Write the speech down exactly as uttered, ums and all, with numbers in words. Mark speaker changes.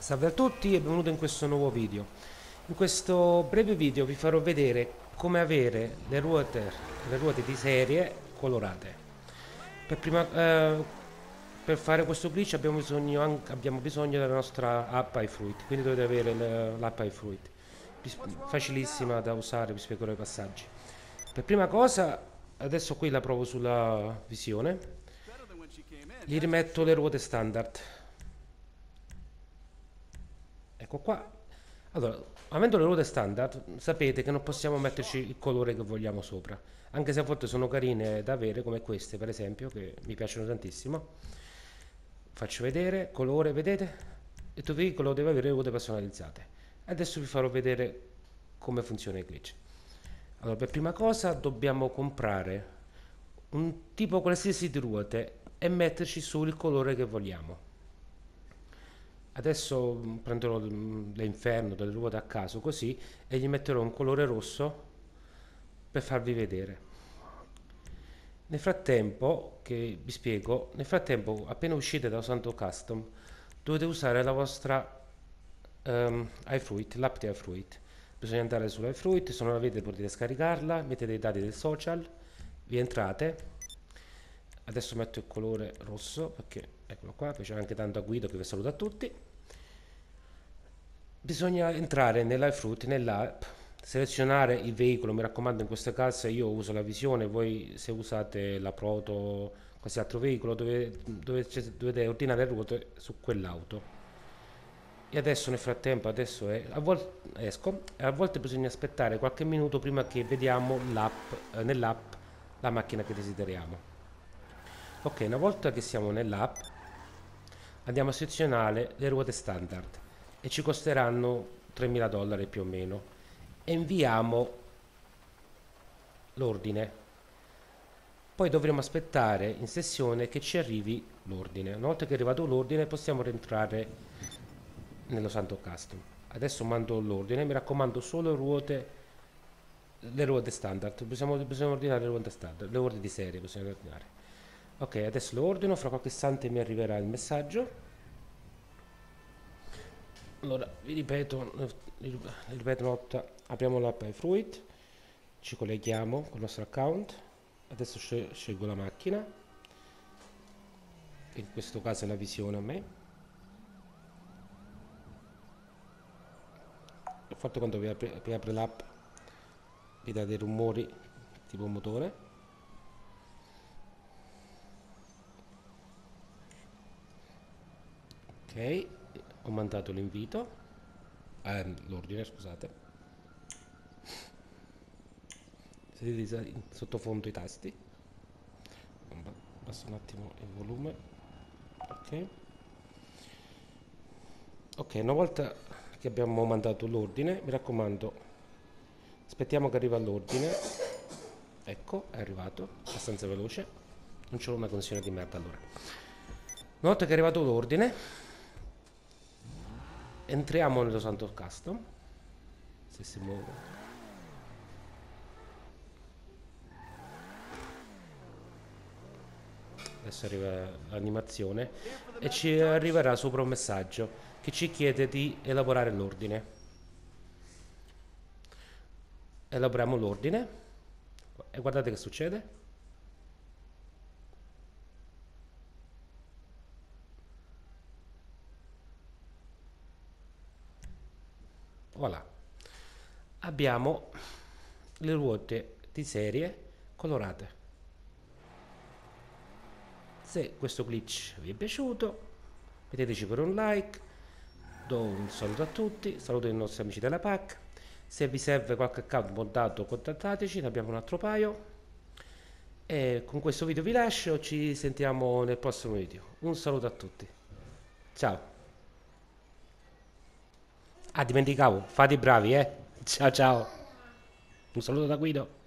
Speaker 1: Salve a tutti e benvenuti in questo nuovo video. In questo breve video vi farò vedere come avere le ruote, le ruote di serie colorate. Per, prima, eh, per fare questo glitch abbiamo bisogno, anche, abbiamo bisogno della nostra app iFruit, quindi dovete avere l'app iFruit. Facilissima da usare, vi spiegherò i passaggi. Per prima cosa, adesso qui la provo sulla visione, gli rimetto le ruote standard. Ecco qua. Allora, avendo le ruote standard, sapete che non possiamo metterci il colore che vogliamo sopra. Anche se a volte sono carine da avere, come queste per esempio, che mi piacciono tantissimo. Faccio vedere, colore, vedete? Il tuo veicolo deve avere ruote personalizzate. Adesso vi farò vedere come funziona il glitch. Allora, per prima cosa dobbiamo comprare un tipo qualsiasi di ruote e metterci su il colore che vogliamo. Adesso prenderò l'inferno delle ruote a caso così e gli metterò un colore rosso per farvi vedere. Nel frattempo, che vi spiego, nel frattempo appena uscite da Santo Custom dovete usare la vostra um, iFruit, l'app di iFruit. Bisogna andare sull'iFruit, se non l'avete potete scaricarla, mettete i dati del social, vi entrate. Adesso metto il colore rosso perché eccolo qua, poi c'è anche tanto a Guido che vi saluta a tutti. Bisogna entrare nell'iFruit, nell'app, selezionare il veicolo, mi raccomando in questo caso io uso la Visione, voi se usate la Proto, qualsiasi altro veicolo dovete, dovete, dovete ordinare le ruote su quell'auto. E adesso nel frattempo, adesso è, a volte esco e a volte bisogna aspettare qualche minuto prima che vediamo l'app, eh, nell'app la macchina che desideriamo. Ok, una volta che siamo nell'app andiamo a selezionare le ruote standard e ci costeranno tremila dollari più o meno e inviamo l'ordine. Poi dovremo aspettare in sessione che ci arrivi l'ordine. Una volta che è arrivato l'ordine possiamo rientrare nello Santo Custom. Adesso mando l'ordine, mi raccomando solo ruote, le ruote standard, bisogna, bisogna ordinare le ruote standard, le ruote di serie bisogna ordinare. Ok, adesso lo ordino, fra qualche istante mi arriverà il messaggio. Allora, vi ripeto, vi ripeto una volta, apriamo l'app iFruit, ci colleghiamo con il nostro account, adesso scelgo la macchina, in questo caso è la Visione a me. Il fatto quando vi apre, vi apre l'app vi dà dei rumori tipo motore. Ok, ho mandato l'invito, eh, l'ordine scusate, vedete in sottofondo i tasti, passo un attimo il volume. Ok, ok, una volta che abbiamo mandato l'ordine, mi raccomando, aspettiamo che arriva l'ordine. Ecco, è arrivato, abbastanza veloce, non c'è una connessione di merda allora. Una volta che è arrivato l'ordine, entriamo nello Santo Custom, se si muove. Adesso arriva l'animazione e ci arriverà sopra un messaggio che ci chiede di elaborare l'ordine. Elaboriamo l'ordine e guardate che succede. Voilà, abbiamo le ruote di serie colorate. Se questo glitch vi è piaciuto metteteci per un like, do un saluto a tutti, saluto i nostri amici della P A C, se vi serve qualche account moddato contattateci, ne abbiamo un altro paio. E con questo video vi lascio, ci sentiamo nel prossimo video. Un saluto a tutti, ciao. Ah, dimenticavo, fate i bravi, eh. Ciao ciao. Un saluto da Guido.